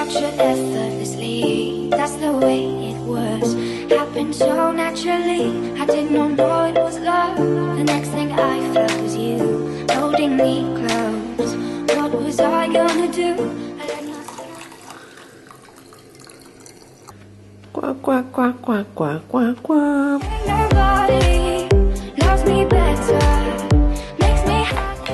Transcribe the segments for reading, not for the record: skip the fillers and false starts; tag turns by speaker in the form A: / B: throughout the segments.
A: such effortlessly. That's the way it was. Happened so naturally. I did not know it was love. The next thing I felt was you holding me close. What was I gonna do? I let nothing.
B: Qua qua qua qua qua qua qua.
A: Nobody loves me better. Makes me happy.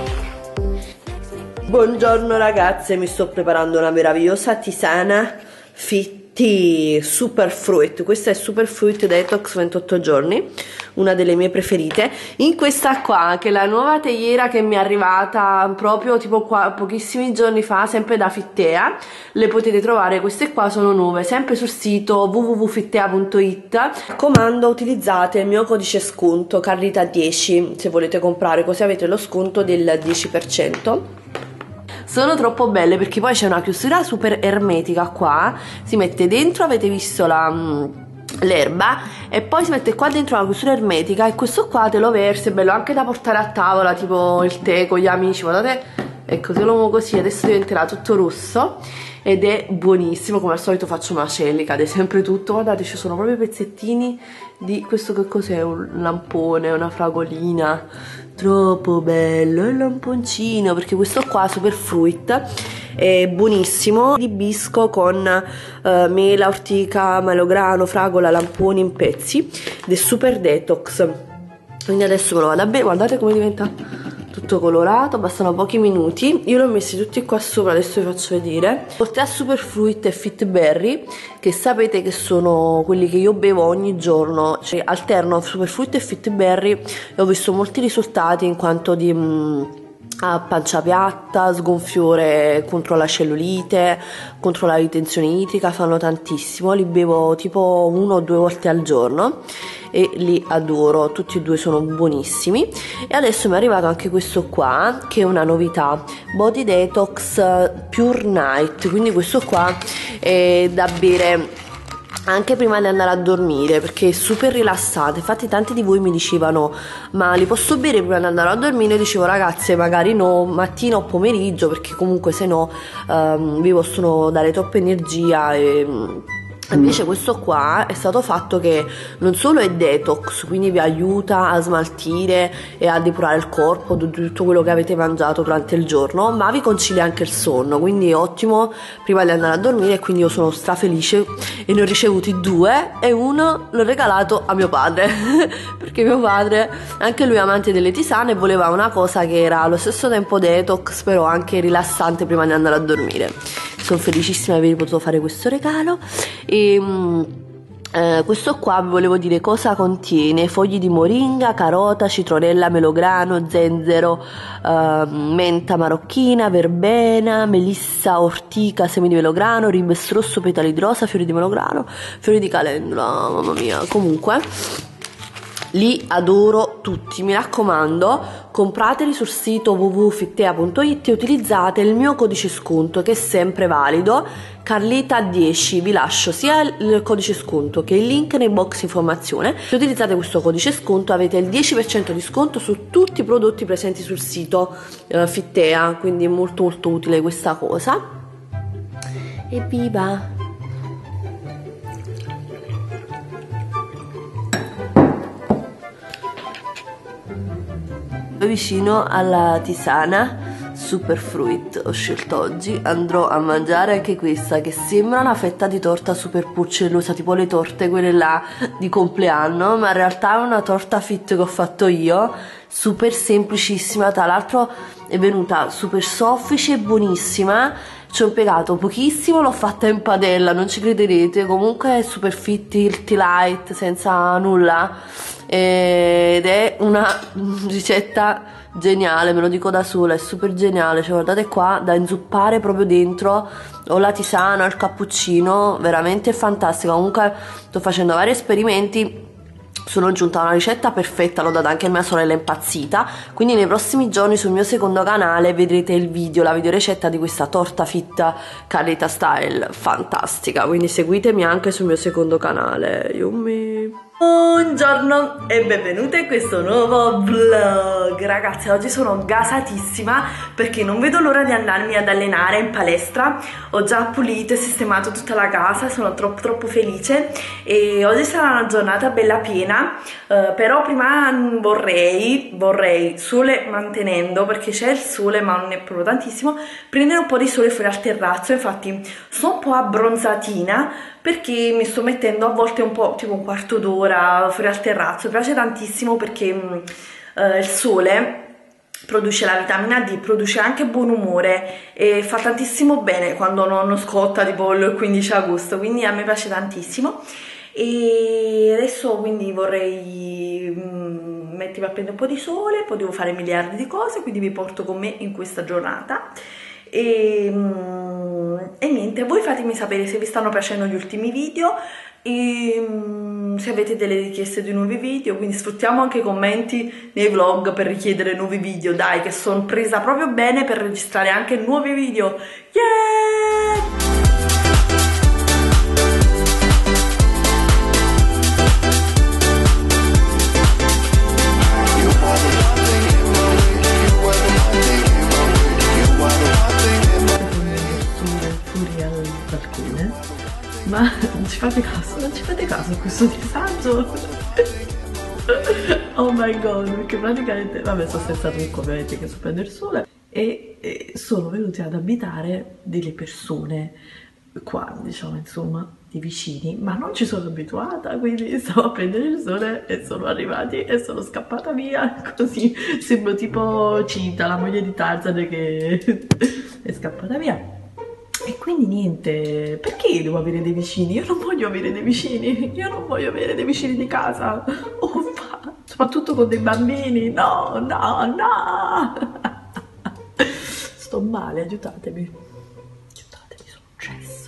B: Buongiorno ragazze, mi sto preparando una meravigliosa tisana fit tea Superfruit. Questa è Superfruit Detox 28 giorni, una delle mie preferite. In questa qua, che è la nuova teiera che mi è arrivata proprio tipo qua pochissimi giorni fa, sempre da Fittea, le potete trovare. Queste qua sono nuove, sempre sul sito www.fittea.it. Comando, utilizzate il mio codice sconto Carlita10 se volete comprare, così avete lo sconto del 10%. Sono troppo belle perché poi c'è una chiusura super ermetica qua, si mette dentro, avete visto l'erba, e poi si mette qua dentro una chiusura ermetica, e questo qua te lo versi, è bello anche da portare a tavola, tipo il tè con gli amici. Guardate, ecco, se lo muovo così adesso diventerà tutto rosso ed è buonissimo. Come al solito faccio macelli, cade sempre tutto. Guardate, ci sono proprio pezzettini di questo. Che cos'è? Un lampone, una fragolina, troppo bello il lamponcino, perché questo qua Superfruit è buonissimo, di bisco con mela, ortica, melograno, fragola, lamponi in pezzi, ed è super detox. Quindi adesso me lo vado a bere. Guardate come diventa tutto colorato, bastano pochi minuti. Io l'ho messi tutti qua sopra, adesso vi faccio vedere. Oltre a Superfruit e Fit Berry, che sapete che sono quelli che io bevo ogni giorno, cioè alterno Superfruit e Fit Berry, e ho visto molti risultati in quanto di a pancia piatta, sgonfiore contro la cellulite, contro la ritenzione idrica, fanno tantissimo. Li bevo tipo 1 o 2 volte al giorno e li adoro, tutti e due sono buonissimi. E adesso mi è arrivato anche questo qua, che è una novità, Body Detox Pure Night. Quindi questo qua è da bere anche prima di andare a dormire, perché è super rilassante. Infatti tanti di voi mi dicevano: ma li posso bere prima di andare a dormire? Io dicevo: ragazze, magari no, mattina o pomeriggio, perché comunque se no vi possono dare troppa energia. E invece questo qua è stato fatto che non solo è detox, quindi vi aiuta a smaltire e a depurare il corpo di tutto quello che avete mangiato durante il giorno, ma vi concilia anche il sonno, quindi è ottimo prima di andare a dormire. E quindi io sono strafelice e ne ho ricevuti 2, e uno l'ho regalato a mio padre perché mio padre, anche lui amante delle tisane, voleva una cosa che era allo stesso tempo detox però anche rilassante prima di andare a dormire. Sono felicissima di aver potuto fare questo regalo. E questo qua vi volevo dire cosa contiene: fogli di moringa, carota, citronella, melograno, zenzero, menta marocchina, verbena, melissa, ortica, semi di melograno, ribes rosso, petali di rosa, fiori di melograno, fiori di calendula. Mamma mia, comunque li adoro tutti. Mi raccomando, comprateli sul sito www.fittea.it e utilizzate il mio codice sconto, che è sempre valido, Carlita10. Vi lascio sia il codice sconto che il link nei box informazione. Se utilizzate questo codice sconto avete il 10% di sconto su tutti i prodotti presenti sul sito Fittea, quindi è molto molto utile questa cosa. Evviva! Vicino alla tisana Superfruit ho scelto oggi, andrò a mangiare anche questa, che sembra una fetta di torta super puccellosa, tipo le torte quelle là di compleanno, ma in realtà è una torta fit che ho fatto io, super semplicissima. Tra l'altro è venuta super soffice e buonissima. Ci ho impiegato pochissimo, l'ho fatta in padella, non ci crederete. Comunque è super fit, healthy light, senza nulla, ed è una ricetta geniale, me lo dico da sola, è super geniale. Cioè guardate qua, da inzuppare proprio dentro o la tisana o il cappuccino, veramente fantastica. Comunque sto facendo vari esperimenti, sono giunta a una ricetta perfetta, l'ho data anche a mia sorella impazzita. Quindi nei prossimi giorni sul mio secondo canale vedrete il video, la videoricetta di questa torta fit Carlita style fantastica. Quindi seguitemi anche sul mio secondo canale. Yummy! Buongiorno e benvenute in questo nuovo vlog. Ragazzi, oggi sono gasatissima perché non vedo l'ora di andarmi ad allenare in palestra. Ho già pulito e sistemato tutta la casa, sono troppo felice e oggi sarà una giornata bella piena. Però prima vorrei sole mantenendo, perché c'è il sole ma non è proprio tantissimo, prendere un po' di sole fuori al terrazzo. Infatti sono un po' abbronzatina perché mi sto mettendo a volte un po', tipo un quarto d'ora fuori al terrazzo. Mi piace tantissimo perché il sole produce la vitamina D, produce anche buon umore e fa tantissimo bene quando non scotta tipo il 15 agosto, quindi a me piace tantissimo. E adesso quindi vorrei mettermi a prendere un po' di sole, poi devo fare miliardi di cose, quindi vi porto con me in questa giornata. E niente, voi fatemi sapere se vi stanno piacendo gli ultimi video e se avete delle richieste di nuovi video, quindi sfruttiamo anche i commenti nei vlog per richiedere nuovi video. Dai, che sono presa proprio bene per registrare anche nuovi video. Yeah! Ma non ci fate caso a questo disagio? Oh my god, perché praticamente, vabbè, sono senza trucco ovviamente che sto prendendo il sole e sono venuti ad abitare delle persone qua, diciamo, insomma, dei vicini, ma non ci sono abituata, quindi stavo a prendere il sole e sono arrivati e sono scappata via, così sembro tipo Cinta, la moglie di Tarzan che è scappata via. E quindi niente, perché io devo avere dei vicini? Io non voglio avere dei vicini, io non voglio avere dei vicini di casa, uffa, soprattutto con dei bambini, no, sto male, aiutatemi, sono cesso.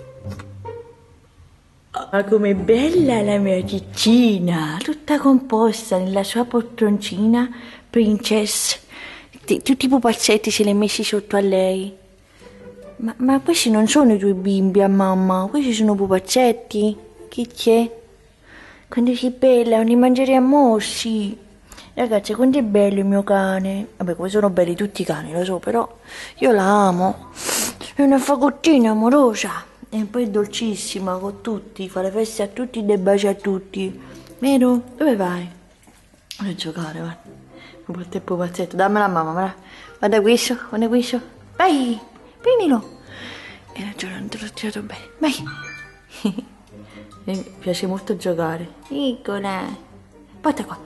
B: Ma com'è bella la mia ciccina, tutta composta nella sua poltroncina, princess, tutti i pupazzetti se li hai messi sotto a lei. Ma questi non sono i tuoi bimbi a mamma, questi sono pupazzetti. Che c'è? Quando sei bella, li mangeremo? Sì. Ragazzi, quanto è bello il mio cane. Vabbè, come sono belli tutti i cani, lo so, però io la amo. È una fagottina amorosa. E poi è dolcissima con tutti, fa le feste a tutti, dei baci a tutti. Vero? Dove vai? Vai a giocare, vai. Mi porta il pupazzetto, dammela a mamma, guarda questo, vai! Prendilo! E ragione, non te l'ho tirato bene. Vai! Mi piace molto giocare. Piccola! Porta qua!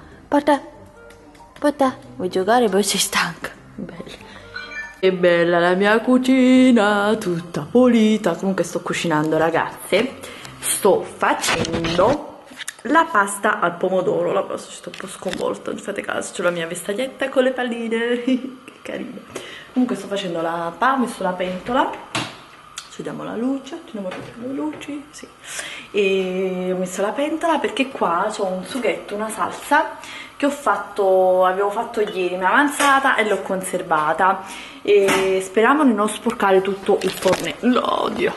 B: Porta! Vuoi giocare? Poi sei stanca. Bella. Che bella la mia cucina, tutta pulita. Comunque sto cucinando, ragazze. Sto facendo la pasta al pomodoro. La pasta, sto un po' sconvolta, non fate caso. C'ho la mia vestaglietta con le palline. Che carina. Comunque sto facendo la pasta, ho messo la pentola, accendiamo la luce, accendiamo tutte le luci, sì. E ho messo la pentola perché qua ho un sughetto, una salsa che avevo fatto ieri, mi è avanzata e l'ho conservata e speriamo di non sporcare tutto il fornello. Oddio,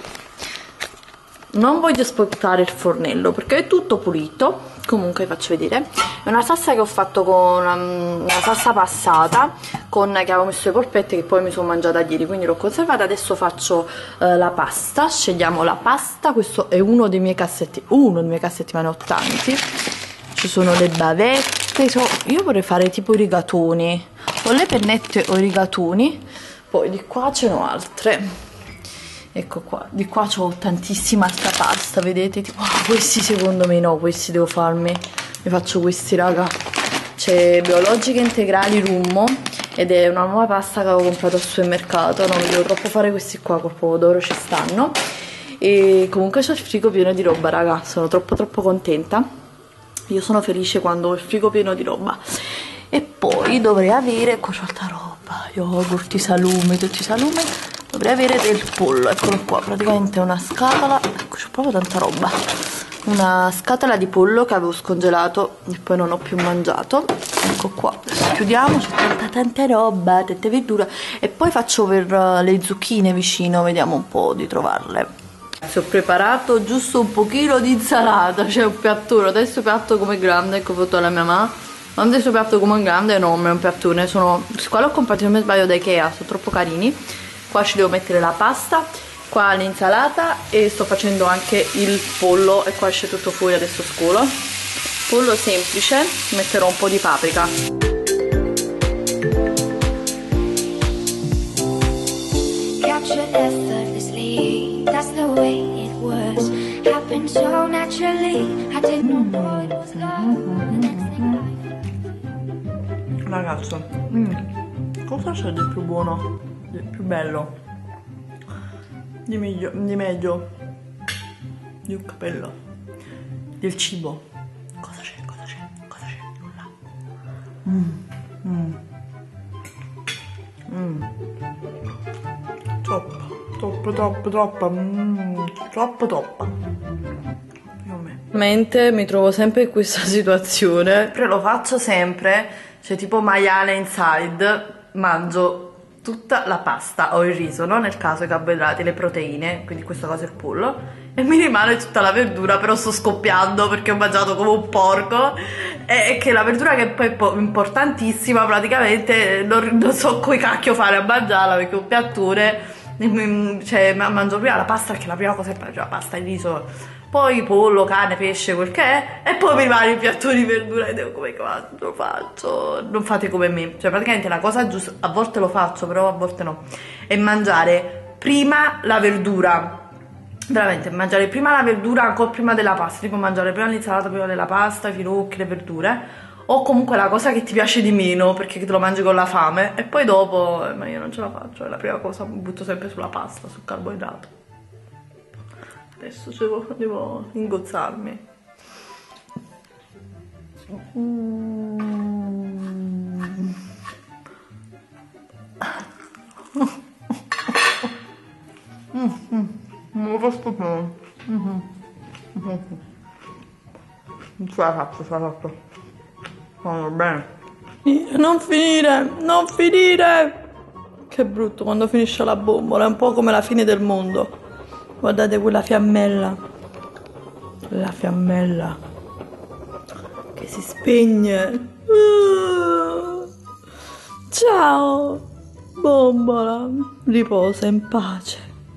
B: non voglio sporcare il fornello perché è tutto pulito. Comunque vi faccio vedere, è una salsa che ho fatto con una salsa passata che avevo messo le polpette che poi mi sono mangiata ieri, quindi l'ho conservata. Adesso faccio la pasta, scegliamo la pasta. Questo è uno dei miei cassetti, ma ne ho tanti. Ci sono le bavette, io vorrei fare tipo i rigatoni, o le pennette o i rigatoni. Poi di qua ce n'ho altre. Ecco qua, di qua c'ho tantissima altra pasta, vedete? Tipo, questi secondo me no, questi devo farmi. Mi faccio questi, raga. C'è Biologiche Integrali Rummo ed è una nuova pasta che avevo comprato al supermercato. Non mi devo troppo fare questi qua, col pomodoro ci stanno. E comunque c'ho il frigo pieno di roba, raga. Sono troppo contenta. Io sono felice quando ho il frigo pieno di roba. E poi dovrei avere, ecco, c'ho altra roba, yogurt, salume, tutti i salumi. Dovrei avere del pollo, eccolo qua, praticamente una scatola, ecco, c'ho proprio tanta roba. Una scatola di pollo che avevo scongelato e poi non ho più mangiato. Ecco qua, adesso chiudiamo, c'è tanta roba, tante verdure. E poi faccio per le zucchine vicino, vediamo un po' di trovarle.
C: Ho preparato giusto un pochino di insalata, c'è un piattone, adesso piatto come grande che ho fatto alla mia mamma. Adesso piatto come grande, enorme, un piattone, qua l'ho comprato se non mi sbaglio da Ikea, sono troppo carini. Qua ci devo mettere la pasta, qua l'insalata e sto facendo anche il pollo e qua esce tutto fuori adesso scolo. Pollo semplice, metterò un po' di paprika.
A: Captured effortlessly, that's the way it was. Happened so naturally, I didn't know it was love. The next thing I...
C: Ragazzo, cosa c'è di più buono, di più bello, di meglio, di un capello, del cibo? Cosa c'è? Nulla. Troppo. Mente mi trovo sempre in questa situazione, però lo faccio sempre, cioè tipo maiale inside, mangio tutta la pasta o il riso, no? Nel caso i carboidrati, le proteine, quindi questa cosa è il pollo, e mi rimane tutta la verdura, però sto scoppiando perché ho mangiato come un porco, e che la verdura che poi è importantissima, praticamente non so come cacchio fare a mangiarla, perché un piattone, cioè mangio prima la pasta, perché la prima cosa è la pasta, il riso, poi pollo, carne, pesce, quel che è, e poi mi rimane il piatto di verdura e devo come lo faccio. Non fate come me, cioè praticamente la cosa giusta, a volte lo faccio però a volte no, è mangiare prima la verdura, veramente mangiare prima la verdura ancora prima della pasta, tipo mangiare prima l'insalata prima della pasta, i finocchi, le verdure, o comunque la cosa che ti piace di meno perché te lo mangi con la fame, e poi dopo, ma io non ce la faccio, è la prima cosa, mi butto sempre sulla pasta, sul carboidrato. Adesso devo ingozzarmi. Non lo posso più. Ce l'ha fatto. Va bene. Non finire! Che brutto quando finisce la bombola, è un po' come la fine del mondo. Guardate quella fiammella, la fiammella che si spegne. Ciao, bombola, riposa in pace.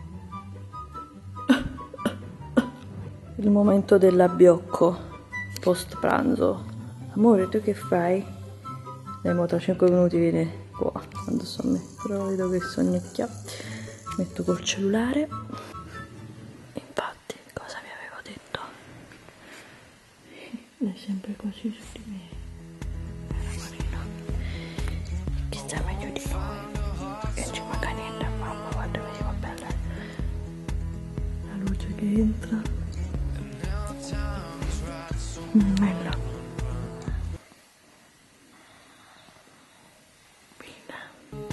C: Il momento dell'abbiocco, post pranzo. Amore, tu che fai? Mo tra 5 minuti viene qua, addosso a me, però vedo che sonnecchia. Metto col cellulare. È sempre così su di me. Chi sta meglio di noi? Che ci manca niente, mamma, guarda, vedi che bella. La luce che entra. Bella. Bella.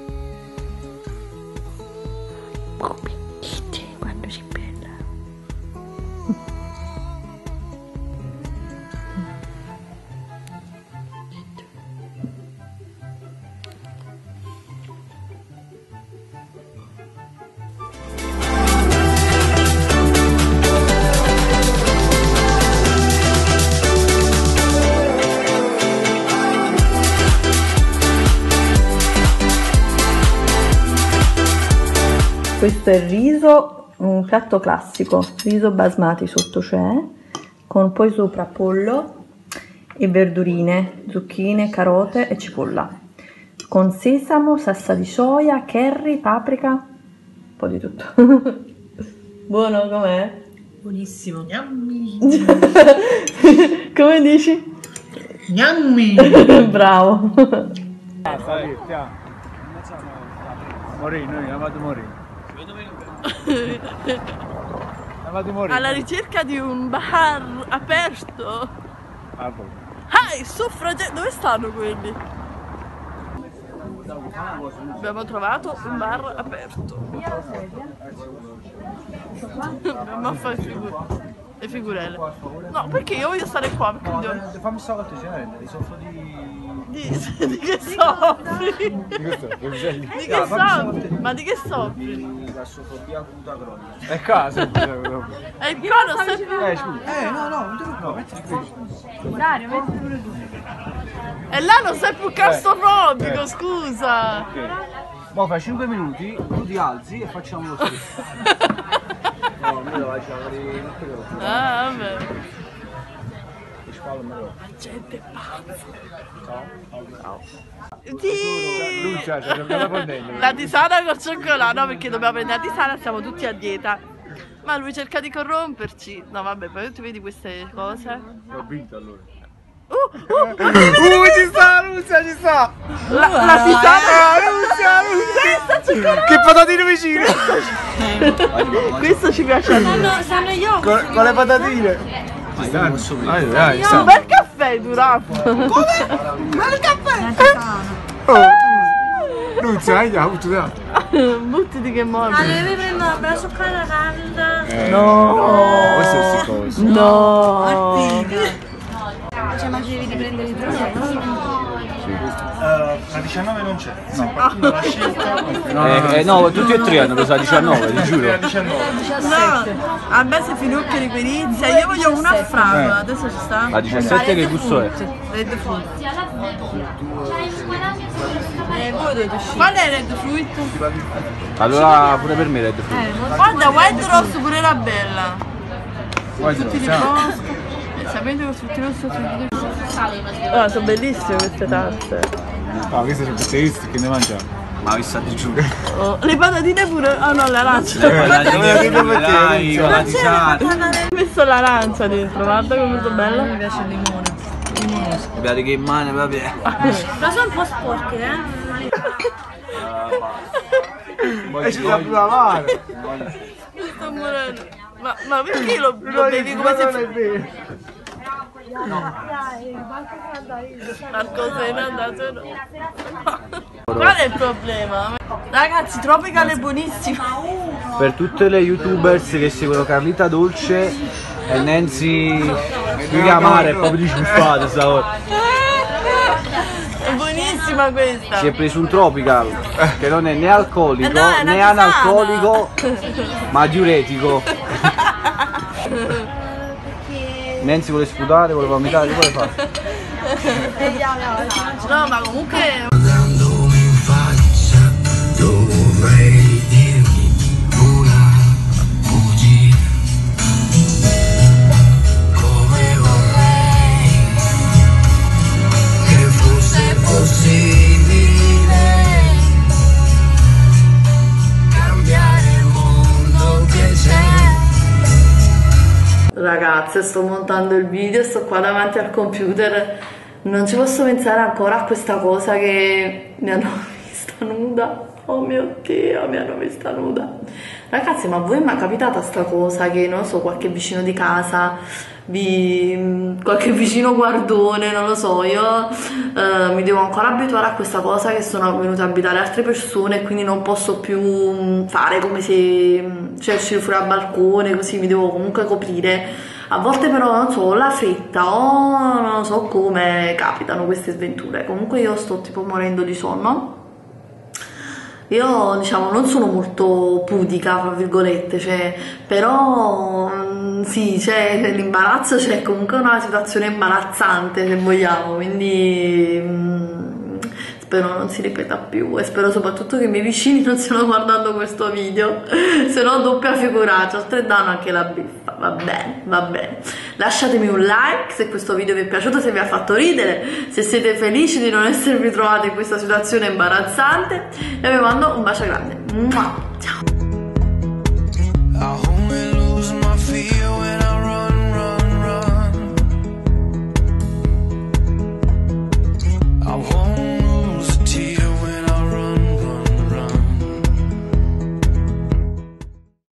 C: Come dite quando si bella. Questo è il riso, un piatto classico, riso basmati sotto c'è, con poi sopra pollo e verdurine, zucchine, carote e cipolla, con sesamo, salsa di soia, curry, paprika, un po' di tutto. Buono com'è?
D: Buonissimo, gnammi.
C: Come dici?
D: Gnammi.
C: Bravo.
E: Morì, noi abbiamo fatto morire.
C: Alla ricerca di un bar aperto. Suffragette, dove stanno quelli? Abbiamo trovato un bar aperto. Dobbiamo fare le figurelle. No, perché io voglio stare qua.
E: Fammi stare con te, soffro di
C: Di che soffri?
E: Di questo, che uselli.
C: Di che soffri? Ma di che soffri?
E: Di claustrofobia acuta cronica. È caso.
C: E qua non sei più.
E: Scusa. No, non ti preoccupare, metti qui.
F: Dario, metti pure tu.
C: E là non sei più claustrofobico, scusa.
E: Ok. Mo fai 5 minuti, tu ti alzi e facciamo lo stesso. No, me lo facciamo di...
C: Ah, vabbè.
F: Gente pazza.
E: Ciao.
C: Sì.
E: Lucia, c'è la ponnella.
C: La tisana col cioccolato, no, perché dobbiamo prendere la tisana, siamo tutti a dieta. Ma lui cerca di corromperci. No, vabbè, poi tu vedi queste cose.
E: Ho vinto allora.
C: Ci
E: sta, Lucia, ci sta!
C: La tisana.
E: Lucia! Che patatine vicine!
C: Questo ci piace a noi.
F: Stanno gli occhi.
E: Con le patatine! Dai,
C: Un bel caffè, Durano.
E: Lucia, hai già avuto dato?
C: Buttiti che morbido.
F: Devi prendere la bella cioccolata calda.
E: No, questo è sicoso.
C: No.
F: Cioè, ma devi riprendere il giorno.
G: La 19 non c'è, no. Partendo dalla scelta.
E: No, tutti e tre hanno preso la 19, ti giuro.
G: La 19.
C: No, a me si finocchia di querizia, io voglio una a fragola, adesso ci sta?
E: La 17 che gusto è?
C: Red fruit.
F: Voi dovete uscire.
C: Qual è red fruit?
E: Allora pure per me red fruit.
C: Guarda, white rose pure era bella. Tutti di
E: Guarda,
C: bosco. Sapete che tutti rossi oh, sono bellissime queste tazze.
E: no, queste sono queste visti che ne mangiamo. Ma vista ti giuro.
C: Oh, le patatine pure. Oh no, l'arancia.
E: La tisana.
C: Ho messo l'arancia dentro, guarda come sono bella.
F: Mi piace il limone. Limonoso.
E: Guarda che mani, vabbè.
F: Però sono un po' sporche,
E: E ci sa più lavare.
C: Sto morendo. Ma perché lo bevi come se Qualcosa in andato. Qual è il problema? Ragazzi, Tropical è buonissimo.
E: Per tutte le youtubers che seguono Carlita Dolce e Nancy Mare è proprio disgustata stavolta.
C: È buonissima questa.
E: Si è preso un Tropical che non è né alcolico
C: No, è una
E: né
C: tisana.
E: analcolico ma diuretico. Nancy vuole sputare, vuole vomitare, che vuole fare?
C: No, ma comunque
H: Guardandomi in faccia dovrei dirmi una bugia, come vorrei che fosse possibile cambiare il mondo che c'è.
C: ragazze, sto montando il video, sto qua davanti al computer, non ci posso pensare ancora a questa cosa che mi hanno vista nuda. Oh mio Dio, mi hanno vista nuda. Ragazzi, ma a voi mi è capitata sta cosa che, non so, qualche vicino di casa, qualche vicino guardone, non lo so, io mi devo ancora abituare a questa cosa che sono venute a abitare altre persone e quindi non posso più fare come se, cioè, uscire fuori al balcone, così mi devo comunque coprire. A volte però, non so, ho la fretta o non so come capitano queste sventure. Comunque io sto tipo morendo di sonno. Io, diciamo, non sono molto pudica, tra virgolette, cioè, però sì, c'è l'imbarazzo, c'è comunque una situazione imbarazzante, se vogliamo, quindi spero non si ripeta più e spero soprattutto che i miei vicini non stiano guardando questo video, se no doppia figuraccia, oltre danno anche la beffa. Va bene, va bene. Lasciatemi un like se questo video vi è piaciuto, se vi ha fatto ridere, se siete felici di non esservi trovati in questa situazione imbarazzante, e vi mando un bacio grande. Ciao.